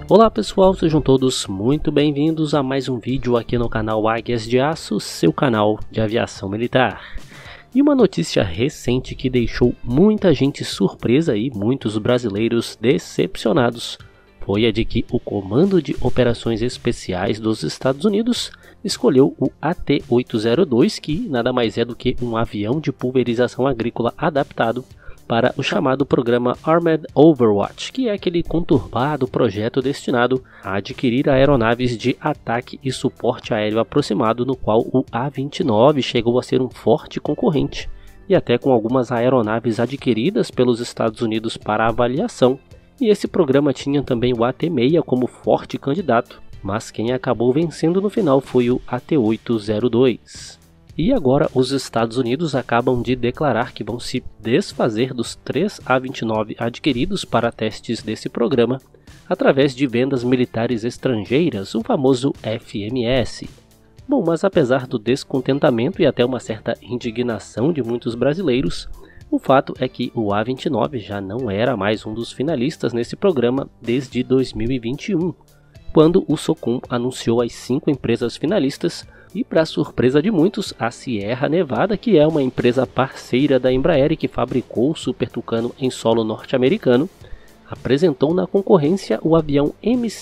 Olá pessoal, sejam todos muito bem-vindos a mais um vídeo aqui no canal Águias de Aço, seu canal de aviação militar. E uma notícia recente que deixou muita gente surpresa e muitos brasileiros decepcionados foi a de que o Comando de Operações Especiais dos Estados Unidos escolheu o AT-802, que nada mais é do que um avião de pulverização agrícola adaptado para o chamado programa Armed Overwatch, que é aquele conturbado projeto destinado a adquirir aeronaves de ataque e suporte aéreo aproximado, no qual o A-29 chegou a ser um forte concorrente, e até com algumas aeronaves adquiridas pelos Estados Unidos para avaliação. E esse programa tinha também o AT-6 como forte candidato, mas quem acabou vencendo no final foi o AT-802. E agora os Estados Unidos acabam de declarar que vão se desfazer dos 3 A-29 adquiridos para testes desse programa através de vendas militares estrangeiras, o famoso FMS. Bom, mas apesar do descontentamento e até uma certa indignação de muitos brasileiros, o fato é que o A-29 já não era mais um dos finalistas nesse programa desde 2021, quando o SOCOM anunciou as 5 empresas finalistas. E para surpresa de muitos, a Sierra Nevada, que é uma empresa parceira da Embraer e que fabricou o Super Tucano em solo norte-americano, apresentou na concorrência o avião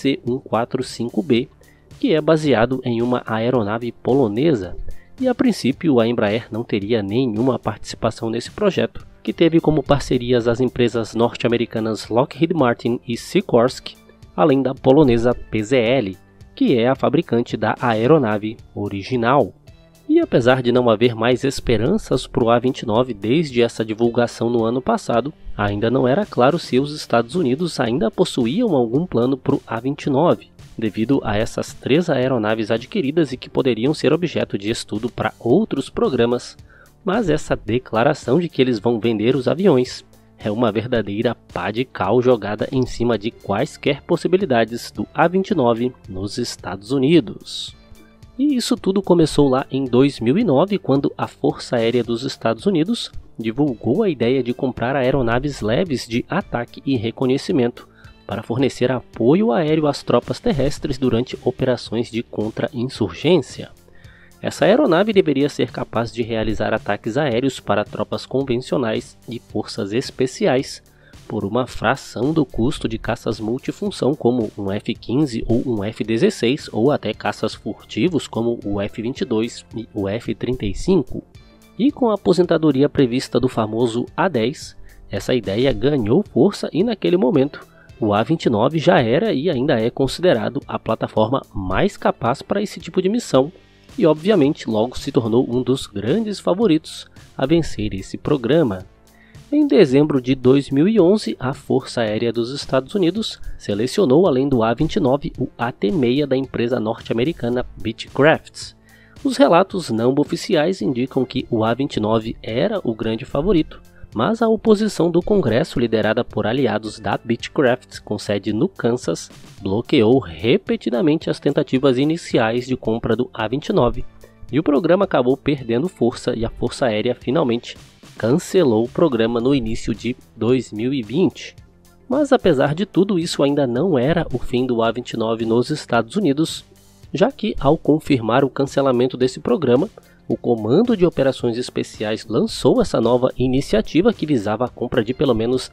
MC-145B, que é baseado em uma aeronave polonesa, e a princípio a Embraer não teria nenhuma participação nesse projeto, que teve como parcerias as empresas norte-americanas Lockheed Martin e Sikorsky, além da polonesa PZL, que é a fabricante da aeronave original. E apesar de não haver mais esperanças para o A-29 desde essa divulgação no ano passado, ainda não era claro se os Estados Unidos ainda possuíam algum plano para o A-29, devido a essas 3 aeronaves adquiridas e que poderiam ser objeto de estudo para outros programas, mas essa declaração de que eles vão vender os aviões é uma verdadeira pá de cal jogada em cima de quaisquer possibilidades do A-29 nos Estados Unidos. E isso tudo começou lá em 2009, quando a Força Aérea dos Estados Unidos divulgou a ideia de comprar aeronaves leves de ataque e reconhecimento para fornecer apoio aéreo às tropas terrestres durante operações de contra-insurgência. Essa aeronave deveria ser capaz de realizar ataques aéreos para tropas convencionais e forças especiais por uma fração do custo de caças multifunção como um F-15 ou um F-16, ou até caças furtivos como o F-22 e o F-35. E com a aposentadoria prevista do famoso A-10, essa ideia ganhou força e naquele momento o A-29 já era e ainda é considerado a plataforma mais capaz para esse tipo de missão, e obviamente logo se tornou um dos grandes favoritos a vencer esse programa. Em dezembro de 2011, a Força Aérea dos Estados Unidos selecionou, além do A-29, o AT-6 da empresa norte-americana Beechcraft. Os relatos não oficiais indicam que o A-29 era o grande favorito, mas a oposição do Congresso, liderada por aliados da Beechcraft, com sede no Kansas, bloqueou repetidamente as tentativas iniciais de compra do A-29, e o programa acabou perdendo força e a Força Aérea finalmente cancelou o programa no início de 2020. Mas apesar de tudo isso, ainda não era o fim do A-29 nos Estados Unidos, já que ao confirmar o cancelamento desse programa, o Comando de Operações Especiais lançou essa nova iniciativa que visava a compra de pelo menos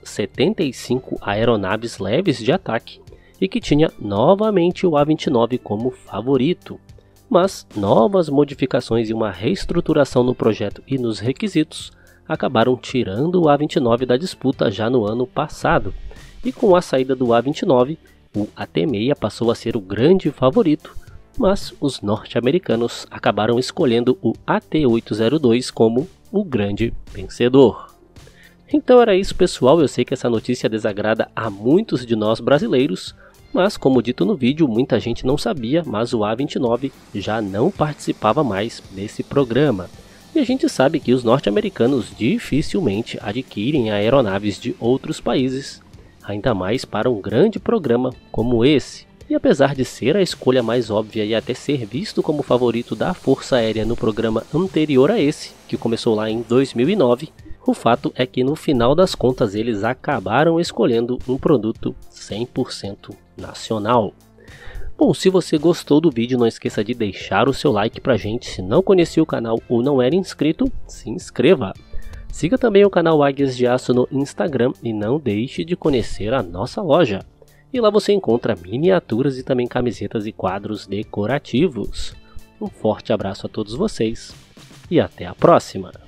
75 aeronaves leves de ataque e que tinha novamente o A-29 como favorito. Mas novas modificações e uma reestruturação no projeto e nos requisitos acabaram tirando o A-29 da disputa já no ano passado. E com a saída do A-29, o AT-6 passou a ser o grande favorito, mas os norte-americanos acabaram escolhendo o AT-802 como o grande vencedor. Então era isso, pessoal. Eu sei que essa notícia desagrada a muitos de nós brasileiros, mas como dito no vídeo, muita gente não sabia, mas o A-29 já não participava mais desse programa. E a gente sabe que os norte-americanos dificilmente adquirem aeronaves de outros países, ainda mais para um grande programa como esse. E apesar de ser a escolha mais óbvia e até ser visto como favorito da Força Aérea no programa anterior a esse, que começou lá em 2009, o fato é que no final das contas eles acabaram escolhendo um produto 100% nacional. Bom, se você gostou do vídeo, não esqueça de deixar o seu like pra gente. Se não conhecia o canal ou não era inscrito, se inscreva. Siga também o canal Águias de Aço no Instagram e não deixe de conhecer a nossa loja. E lá você encontra miniaturas e também camisetas e quadros decorativos. Um forte abraço a todos vocês e até a próxima!